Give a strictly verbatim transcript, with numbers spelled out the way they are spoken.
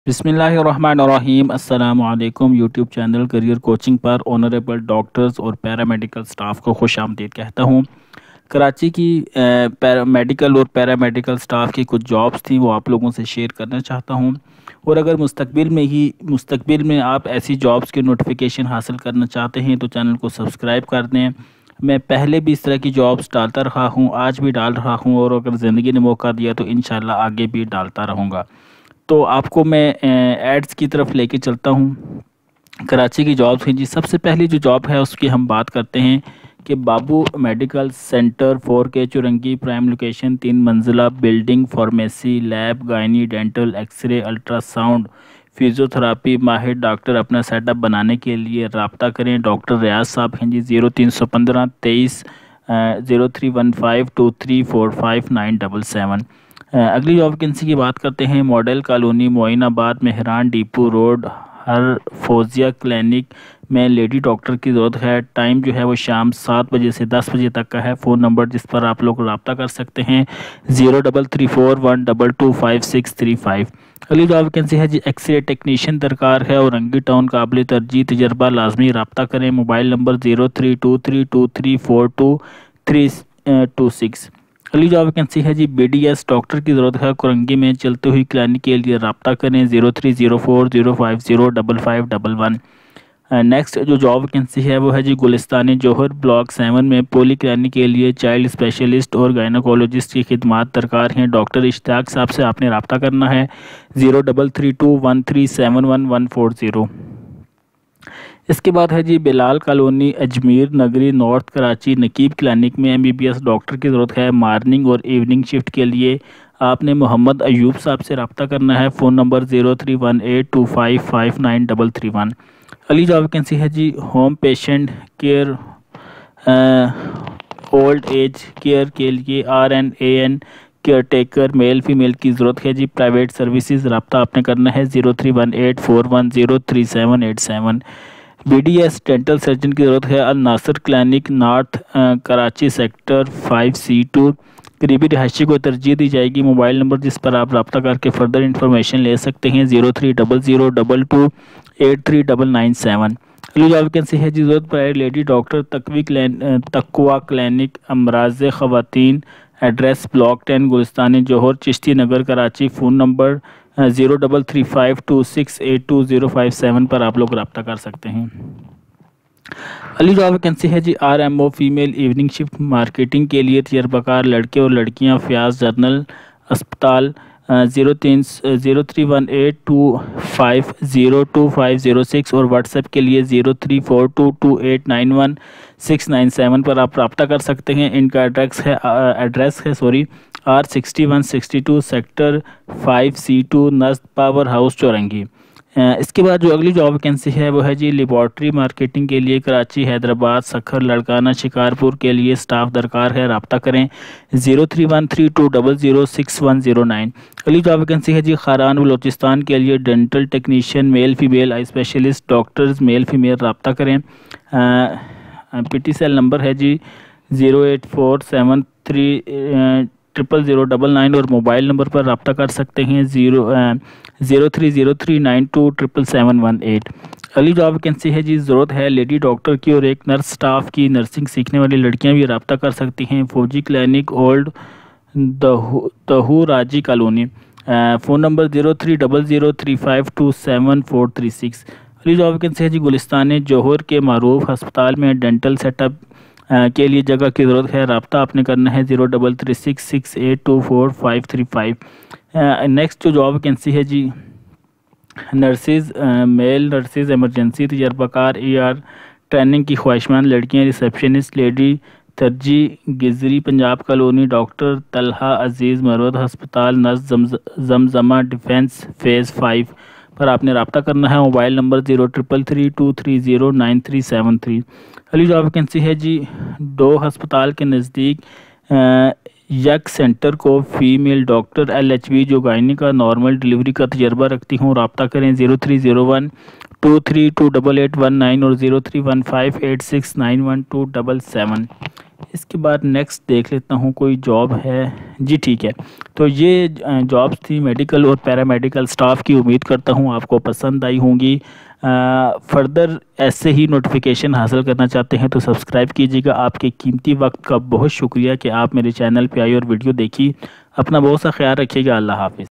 बिस्मिल्लाहिर्रहमानिर्रहीम। अस्सलामुअलैकुम। YouTube channel career coaching पर ऑनरेबल डॉक्टर्स और पैरामेडिकल स्टाफ को खुश आमदीद कहता हूँ। कराची की पैरामेडिकल और पैरामेडिकल स्टाफ की कुछ जॉब्स थी, वो आप लोगों से शेयर करना चाहता हूँ। और अगर मुस्तकबिल में ही मुस्तकबिल में आप ऐसी जॉब्स की नोटिफिकेशन हासिल करना चाहते हैं तो चैनल को सब्सक्राइब कर दें। मैं पहले भी इस तरह की जॉब्स डालता रहा हूँ, आज भी डाल रहा हूँ, और अगर ज़िंदगी ने मौका दिया तो इंशाल्लाह आगे भी डालता रहूँगा। तो आपको मैं एड्स की तरफ लेके चलता हूँ। कराची की जॉब्स हैं जी। सबसे पहली जो जॉब है उसकी हम बात करते हैं कि बाबू मेडिकल सेंटर फोर के चुरंगी, प्राइम लोकेशन, तीन मंजिला building, pharmacy, lab, gynae, dental, x-ray, ultrasound, physiotherapy माहिर डॉक्टर अपना सेटअप बनाने के लिए रब्ता करें। डॉक्टर रियाज साहब हैं जी। ज़ीरो तीन सौ पंद्रह तेईस zero three one five two three four five nine double seven. अगली जॉब वैकेंसी की बात करते हैं। Model colony, Moinabad, Mehran depot road, हर फौजिया क्लिनिक में लेडी डॉक्टर की ज़रूरत है। टाइम जो है वो शाम सात बजे से दस बजे तक का है। फ़ोन नंबर जिस पर आप लोग रब्ता कर सकते हैं zero double three four one double two five six three five. अगली जॉब वैकेंसी है जी। एक्सरे टेक्नीशियन दरकार है और रंगी टाउन, काबिल तरजीह तजर्बा, लाजमी रब्ता करें। Mobile number zero three two three two three four two three two six. अगली जॉब वैकेंसी है जी। बी डी एस डॉक्टर की ज़रूरत है। कुरंगी में चलते हुई क्लिनिक के लिए रब्ता करें zero three zero four zero five zero double five double one. Next जो जॉब वैकेंसी है वो है जी गुलिस्तानी जौहर ब्लॉक सेवन में पोली क्लिनिक के लिए चाइल्ड स्पेशलिस्ट और गायनोकोलॉजिस्ट की खिदमात दरकार हैं। डॉक्टर इश्तियाक साहब से आपने रब्ता करना है zero double three two one three seven one one four zero. इसके बाद है जी Bilal colony, Ajmer Nagri, north Karachi, Naqeeb clinic में M B B S doctor की ज़रूरत है। मॉर्निंग और इवनिंग शिफ्ट के लिए आपने मोहम्मद अयूब साहब से रब्ता करना है। Phone number zero three one eight two five five nine double three one. अगली जॉब वैकेंसी है जी home patient care old age care के लिए R N A N caretaker male female की ज़रूरत है जी। प्राइवेट सर्विसेज रब्ता आपने करना है zero three one eight four one zero three seven eight seven. B D S dental surgeon की ज़रूरत है। Al Nasar clinic, north Karachi, sector five C two. करीबी रिहायशी को तरजीह दी जाएगी। मोबाइल नंबर जिस पर आप रब्ता करके फर्दर इंफॉर्मेशन ले सकते हैं zero three double zero double two eight three double nine seven. अगली जॉब वैकेंसी है जी ज़रूरत पर लेडी डॉक्टर, तकवी क्लिन तकवा क्लिनिक, अमराज ख़वातीन, address block ten, Gulistani Jauhar, Chishti Nagar, Karachi. Phone number zero double three five two six eight two zero five seven पर आप लोग रब्ता कर सकते हैं। अगली जॉब वैकेंसी है जी R M O female evening shift marketing के लिए तजर्बाकार लड़के और लड़कियां, फ्याज जनरल अस्पताल, ज़ीरो तीन zero three one eight two five zero two five zero six और व्हाट्सएप के लिए zero three four two two eight nine one six nine seven पर आप रब्ता कर सकते हैं। इनका एड्रेस है एड्रेस है sorry R sixty one sixty two sector five C two, नज़द पावर हाउस, चौरंगी। इसके बाद जो अगली जॉब वैकेंसी है वो है जी लेबॉर्ट्री मार्केटिंग के लिए कराची, हैदराबाद, सखर, लड़काना, शिकारपुर के लिए स्टाफ दरकार है। रब्ता करें zero three one three two double zero six one zero nine. अगली जॉब वैकेंसी है जी खारान बलोचिस्तान के लिए dental technician male female, eye specialist doctors male female. रब्ता करें। पी टी सेल नंबर है जी zero eight four seven three triple zero double nine और मोबाइल नंबर पर रब्ता कर सकते हैं zero zero three zero three nine two triple seven one eight. अगली जॉब वैकेंसी है जी ज़रूरत है लेडी डॉक्टर की और एक नर्स स्टाफ की। नर्सिंग सीखने वाली लड़कियां भी रब्ता कर सकती हैं। फौजी clinic, old Dahu Raji colony. Phone number zero three double zero three five two seven four three six. अगली जॉब वैकेंसी है जी गुलिस्तान जौहर के मारूफ अस्पताल में डेंटल सेटअप के लिए जगह की ज़रूरत है। रब्ता आपने करना है zero double three six six eight two four five three five. Next जो जॉब वैकेंसी है जी नर्सिस, मेल नर्सिस, एमरजेंसी तजर्बाकार, ई आर ट्रेनिंग की ख्वाहिशमंद लड़कियां, रिसेप्शनिस्ट, लेडी तरजी, गिजरी, पंजाब कॉलोनी, डॉक्टर तलहा अजीज़, मरवत अस्पताल, नस जमजमा डिफेंस फेज़ फाइव पर आपने रब्ता करना है। Mobile number zero triple three two three zero nine three seven three. अगली जॉब वैकेंसी है जी दो अस्पताल के नज़दीक यक सेंटर को female doctor, L H V जो गायनी का नॉर्मल डिलीवरी का तजर्बा रखती हूँ। रब्ता करें zero three zero one two three two double eight one nine और zero three one five eight six nine one two double seven. इसके बाद नेक्स्ट देख लेता हूँ कोई जॉब है जी। ठीक है, तो ये जॉब्स थी मेडिकल और पैरामेडिकल स्टाफ की। उम्मीद करता हूँ आपको पसंद आई होंगी। फर्दर ऐसे ही नोटिफिकेशन हासिल करना चाहते हैं तो सब्सक्राइब कीजिएगा। आपके कीमती वक्त का बहुत शुक्रिया कि आप मेरे चैनल पे आई और वीडियो देखी। अपना बहुत सा ख्याल रखिएगा। अल्लाह हाफिज़।